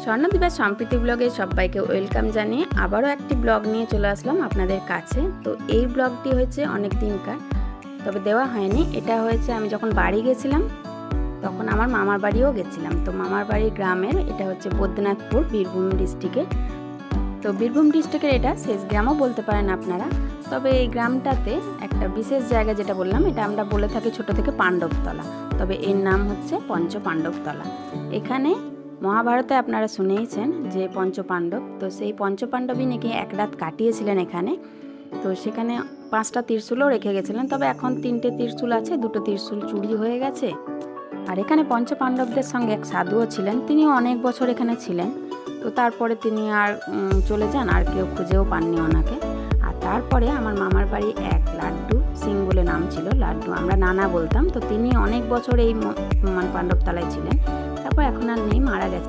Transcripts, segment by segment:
স্বর্ণদ্বীপের সম্প্রীতি ব্লগে সবাইকে ওয়েলকাম জানিয়ে আবারও একটি ব্লগ নিয়ে চলে আসলাম আপনাদের কাছে। তো এই ব্লগটি হয়েছে অনেক দিনকার, তবে দেওয়া হয়নি। এটা হয়েছে আমি যখন বাড়ি গেছিলাম তখন আমার মামার বাড়িও গেছিলাম। তো মামার বাড়ি গ্রামের, এটা হচ্ছে বৈদ্যনাথপুর, বীরভূম ডিস্ট্রিক্টে। তো বীরভূম ডিস্ট্রিক্টের এটা শেষ গ্রামও বলতে পারেন আপনারা। তবে এই গ্রামটাতে একটা বিশেষ জায়গা, যেটা বললাম, এটা আমরা বলে থাকি ছোট থেকে পাণ্ডবতলা, তবে এর নাম হচ্ছে পঞ্চপাণ্ডবতলা। এখানে মহাভারতে আপনারা শুনেইছেন যে পঞ্চপাণ্ডব, তো সেই পঞ্চপাণ্ডবই নাকি এক রাত কাটিয়েছিলেন এখানে। তো সেখানে 5টা ত্রিশূলও রেখে গেছিলেন, তবে এখন 3টে ত্রিশূল আছে, 2টো ত্রিশূল চুরি হয়ে গেছে। আর এখানে পঞ্চপাণ্ডবদের সঙ্গে এক সাধুও ছিলেন, তিনিও অনেক বছর এখানে ছিলেন। তো তারপরে তিনি আর চলে যান, আর কেউ খুঁজেও পাননি ওনাকে। আর তারপরে আমার মামার বাড়ি এক লাড্ডু সিং বলে নাম ছিল, লাড্ডু আমরা নানা বলতাম। তো তিনি অনেক বছর এই পাণ্ডবতলায় ছিলেন, তারপর এখন আর নেই, মারা গেছে।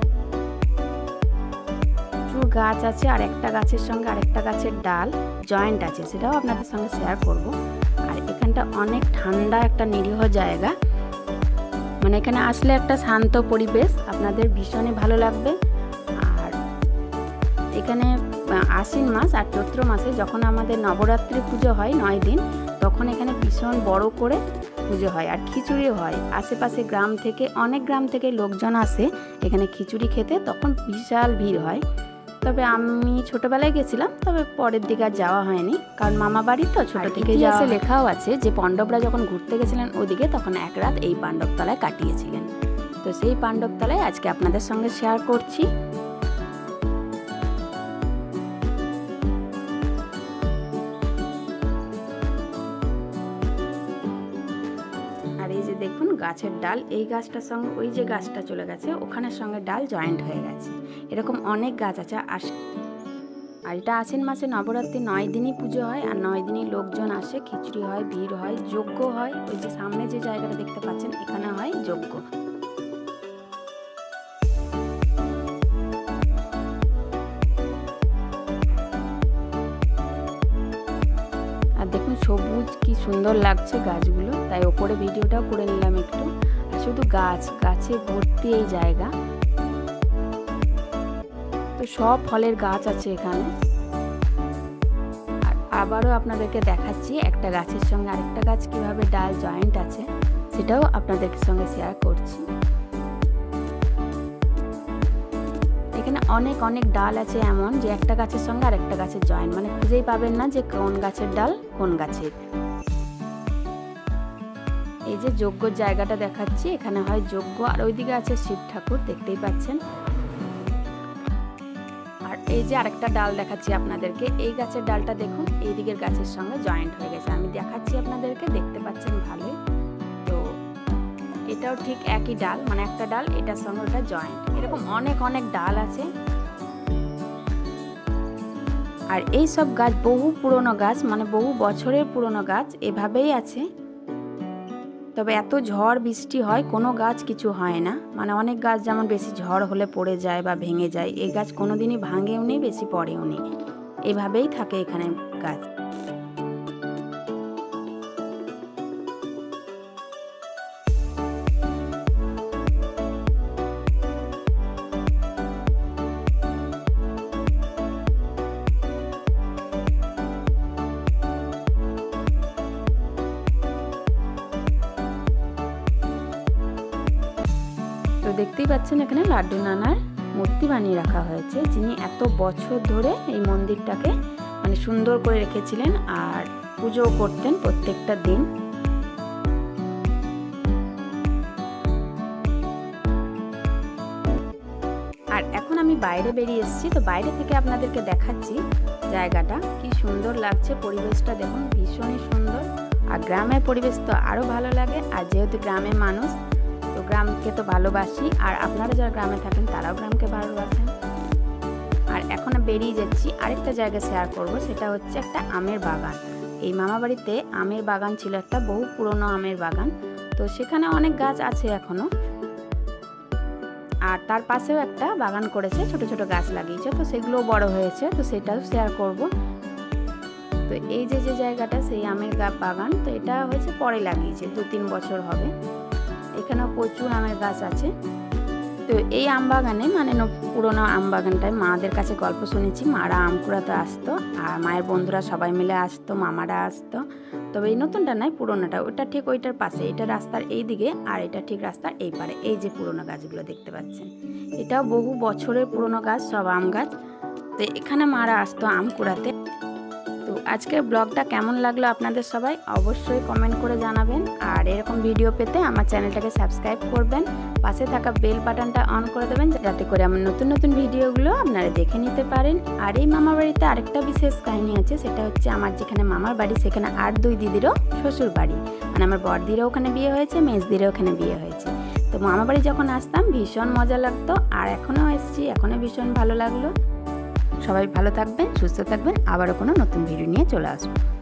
প্রচুর গাছ আছে, আর একটা গাছের সঙ্গে আরেকটা গাছের ডাল জয়েন্ট আছে, সেটাও আপনাদের সঙ্গে শেয়ার করব। আর এখানটা অনেক ঠান্ডা একটা নিরীহ জায়গা, মানে এখানে আসলে একটা শান্ত পরিবেশ, আপনাদের ভীষণই ভালো লাগবে। আর এখানে আশ্বিন মাস আর চৈত্র মাসে যখন আমাদের নবরাত্রি পুজো হয় 9 দিন, তখন এখানে ভীষণ বড় করে পুজো হয়, আর খিচুড়িও হয়। আশেপাশে গ্রাম থেকে, অনেক গ্রাম থেকে লোকজন আসে এখানে খিচুড়ি খেতে, তখন বিশাল ভিড় হয়। তবে আমি ছোটবেলায় গেছিলাম, তবে পরের দিকে আর যাওয়া হয়নি, কারণ মামা বাড়ি তো ছোট থেকে যাওয়া। লেখাও আছে যে পাণ্ডবরা যখন ঘুরতে গেছিলেন ওদিকে, তখন এক রাত এই পাণ্ডবতলায় কাটিয়েছিলেন। তো সেই পাণ্ডবতলায় আজকে আপনাদের সঙ্গে শেয়ার করছি। আর এই যে দেখুন গাছের ডাল, এই গাছটার সঙ্গে ওই যে গাছটা চলে গেছে ওখানের সঙ্গে ডাল জয়েন্ট হয়ে গেছে, এরকম অনেক গাছ আছে। আর এটা আশ্বিন মাসে নবরাত্রি 9 দিনই পুজো হয়, আর 9 দিনই লোকজন আসে, খিচুড়ি হয়, ভিড় হয়, যজ্ঞ হয়। ওই যে সামনে যে জায়গাটা দেখতে পাচ্ছেন এখানে হয় যজ্ঞ। আর দেখুন সবুজ কি সুন্দর লাগছে গাছগুলো, তাই ওপরে ভিডিওটাও করে নিলাম একটু। আর শুধু গাছে ভর্তি এই জায়গা, তো সব ফলের গাছ আছে এখানে। আর আবারও আপনাদেরকে দেখাচ্ছি একটা গাছের সঙ্গে আরেকটা গাছ কিভাবে ডাল জয়েন্ট আছে, সেটাও আপনাদের সঙ্গে শেয়ার করছি। এখানে অনেক অনেক ডাল আছে, এমন যে একটা গাছের সঙ্গে আরেকটা গাছের জয়েন্ট, মানে খুঁজেই পাবেন না যে কোন গাছের ডাল কোন গাছের। এই যে যজ্ঞর জায়গাটা দেখাচ্ছি, এখানে হয় যজ্ঞ, আর ওইদিকে আছে শিব ঠাকুর, দেখতেই পাচ্ছেন। আর এই যে আরেকটা ডাল দেখাচ্ছি আপনাদেরকে, এই গাছের ডালটা দেখুন এই দিকের গাছের সঙ্গে জয়েন্ট হয়ে গেছে, আমি দেখাচ্ছি আপনাদেরকে, দেখতে পাচ্ছেন ভালোই। তো এটাও ঠিক একই ডাল, মানে একটা ডাল এটার সঙ্গে ওটা জয়েন্ট, এরকম অনেক অনেক ডাল আছে। আর এই সব গাছ বহু পুরনো গাছ, মানে বহু বছরের পুরনো গাছ, এভাবেই আছে। তবে এত ঝড় বৃষ্টি হয় কোনো গাছ কিছু হয় না, মানে অনেক গাছ যেমন বেশি ঝড় হলে পড়ে যায় বা ভেঙে যায়, এই গাছ কোনোদিনই ভাঙেও নি, বেশি পড়েও নি, এভাবেই থাকে এখানে গাছ। তো দেখতেই পাচ্ছেন এখানে লাড্ডু নানার মূর্তি বানিয়ে রাখা হয়েছে, যিনি এত বছর ধরে এই মন্দিরটাকে মানে সুন্দর করে রেখেছিলেন আর পুজো করতেন প্রত্যেকটা দিন। আর এখন আমি বাইরে বেরিয়ে এসেছি, তো বাইরে থেকে আপনাদেরকে দেখাচ্ছি জায়গাটা কি সুন্দর লাগছে, পরিবেশটা দেখুন ভীষণই সুন্দর। আর গ্রামের পরিবেশ তো আরও ভালো লাগে, আর যেহেতু গ্রামের মানুষ, তো গ্রামকে তো ভালোবাসি, আর আপনারা যারা গ্রামে থাকেন তারাও গ্রামকে ভালোবাসেন। আর এখন বেরিয়ে যাচ্ছি, আরেকটা জায়গা শেয়ার করব, সেটা হচ্ছে একটা আমের বাগান। এই মামা বাড়িতে আমের বাগান ছিল, একটা বহু পুরনো আমের বাগান, তো সেখানে অনেক গাছ আছে এখনো। আর তার পাশেও একটা বাগান করেছে, ছোট ছোট গাছ লাগিয়েছে, তো সেগুলোও বড় হয়েছে, তো সেটাও শেয়ার করব। তো এই যে জায়গাটা সেই আমের বাগান, তো এটা হয়েছে পরে লাগিয়েছে, 2-3 বছর হবে। এখানেও প্রচুর আমের গাছ আছে। তো এই আম বাগানে মানে পুরোনো আম বাগানটায় মাদের কাছে গল্প শুনেছি, মারা আম কুড়াতে আসতো আর মায়ের বন্ধুরা সবাই মিলে আসতো, মামারা আসতো। তবে এই নতুনটা নয়, পুরোনোটা, ওটা ঠিক ওইটার পাশে, এটা রাস্তার এই দিকে আর এটা ঠিক রাস্তার এই পারে। এই যে পুরোনো গাছগুলো দেখতে পাচ্ছেন, এটাও বহু বছরের পুরোনো গাছ, সব আম গাছ। তো এখানে মারা আসতো আম কুড়াতে। তো আজকের ব্লগটা কেমন লাগলো আপনাদের সবাই অবশ্যই কমেন্ট করে জানাবেন। আর এরকম ভিডিও পেতে আমার চ্যানেলটাকে সাবস্ক্রাইব করবেন, পাশে থাকা বেল বাটনটা অন করে দেবেন, যাতে করে আমার নতুন নতুন ভিডিওগুলো আপনারা দেখে নিতে পারেন। আর এই মামার বাড়িতে আরেকটা বিশেষ কাহিনী আছে, সেটা হচ্ছে আমার যেখানে মামার বাড়ি সেখানে আর দুই দিদিরও শ্বশুর বাড়ি, মানে আমার বড়দিরও ওখানে বিয়ে হয়েছে, মেজদিরও ওখানে বিয়ে হয়েছে। তো মামার বাড়ি যখন আসতাম ভীষণ মজা লাগতো, আর এখনও এসেছি, এখনও ভীষণ ভালো লাগলো। সবাই ভালো থাকবেন, সুস্থ থাকবেন, আবারও কোনো নতুন ভিডিও নিয়ে চলে আসবো।